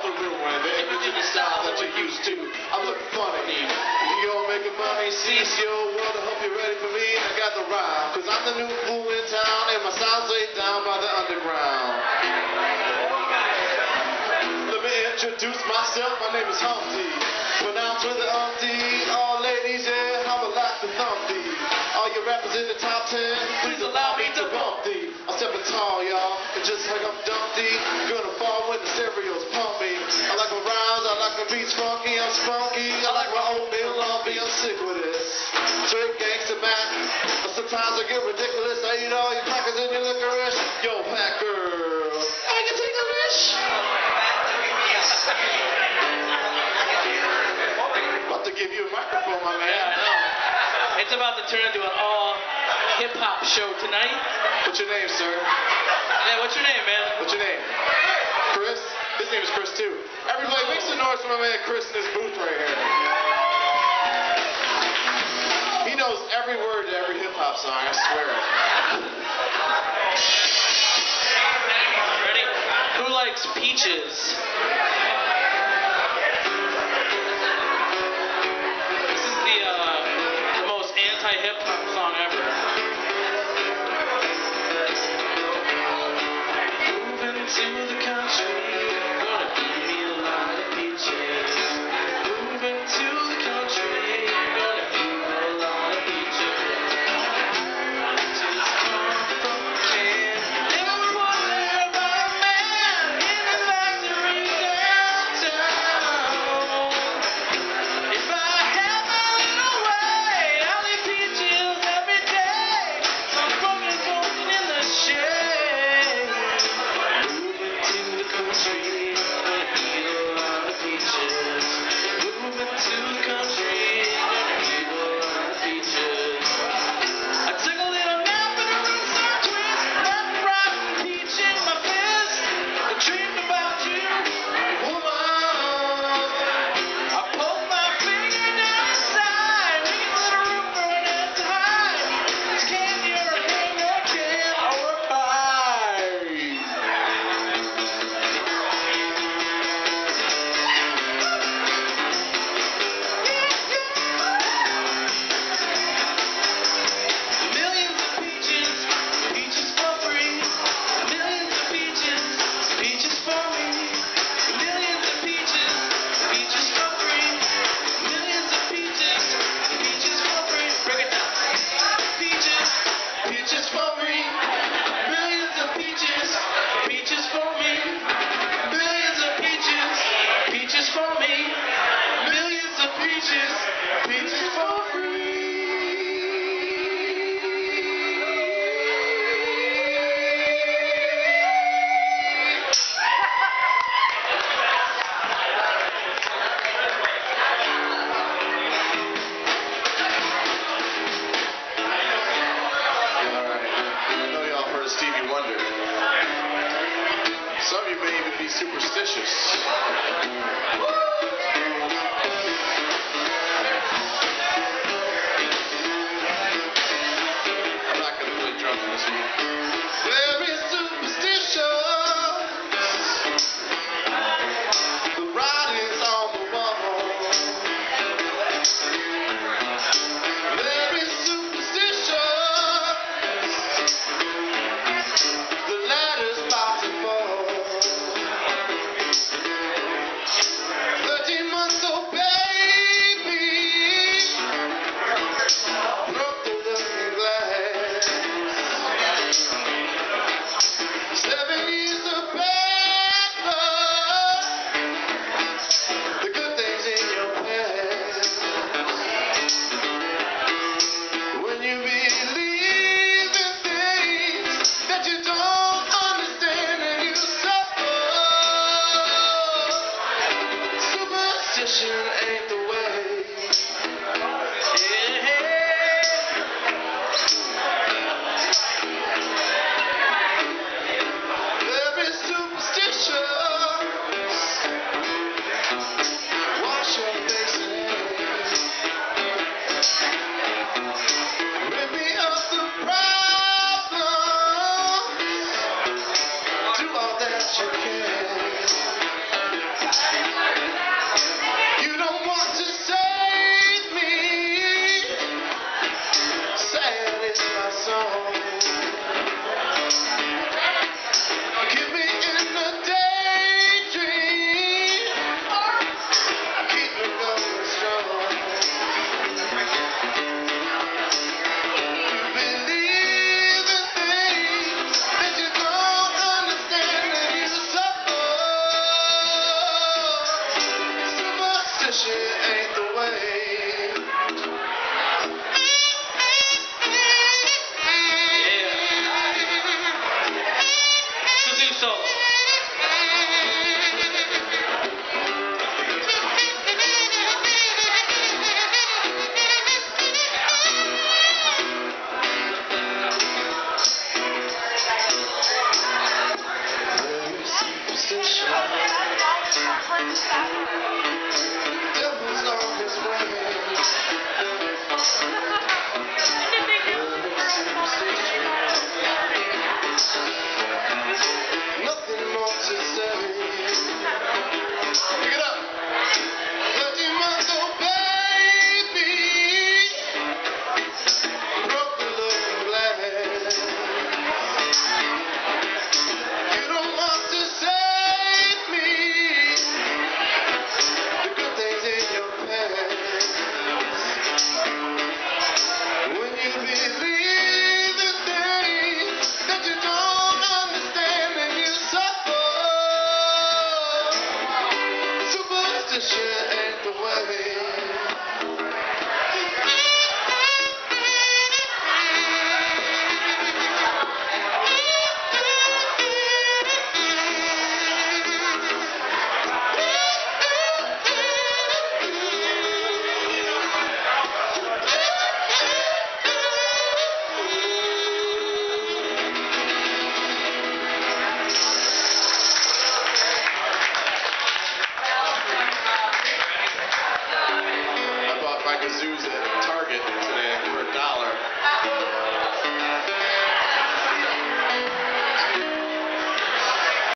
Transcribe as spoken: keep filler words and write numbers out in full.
out the room when they enter the style that you're used to. I look funny. You're making money, cease your world. I hope you're ready for me. I got the rhyme, cause I'm the new fool in town, and my sound's laid down by the underground. Let me introduce myself. My name is Humpty, pronounced with the umpty. All ladies, yeah, I'm a like the thumpty. All your rappers in the top ten, please allow me to bump thee. I'm stepping tall, y'all, and just like I'm Dumpty, gonna fall when the stereos pump me. I like my rhymes, I like my beats funky, I'm spunky. I like my oatmeal lumpy, I'm sick with this. Straight gangsta Mac, but sometimes I get ridiculous. I eat all your crackers and your licorice. Yo, Pat girl, I can take a wish. About to give you a microphone, my man. Yeah, it's about to turn into an all hip-hop show tonight. What's your name, sir? Yeah, what's your name, man? What's your name? Chris? His name is Chris, too. Everybody, make some noise for my man Chris in this booth right here. He knows every word to every hip-hop song, I swear. Ready? Who likes peaches? This is the, uh, the most anti-hip-hop song ever. Moving to the country, gonna give me a lot of peaches. Moving to the country, gonna give me a lot of peaches. Peaches come from a can. Never wonder about a man in a factory downtown. If I have my little way, I'll eat peaches every day. I'm broken, broken in the shade. Moving to the country, gonna eat a lot of peaches. Moving to the country, gonna eat a lot of peaches. I took a little nap in a room some twist, left rotten peach in my fist. I dreamed about you, woman. I pulled my finger down the side, leave a little room for an head to hide. This candy or a king or a can or a pie. Millions of peaches, peaches for free. Millions of peaches, peaches for me. Millions of peaches, peaches for free. Millions of peaches, peaches for free. Break it down. Peaches, peaches for free. Millions of peaches, peaches for me. Millions of peaches, peaches for me. Millions of peaches, peaches for free. Alright, I know y'all heard of Stevie Wonder. Some of you may even be superstitious. I'm not gonna play drums in this one. Very superstitious. The writing's on the wall. Very superstitious. The ladder's about to fall. Thirteen months old baby broke the looking glass. Seven years of bad luck. The good things in your past. When you believe in things that you don't understand and you suffer. Superstition ain't the way. Very superstitious. Wash your face and rid me of the problem. Do all that you can. Zoos at Target today for a dollar.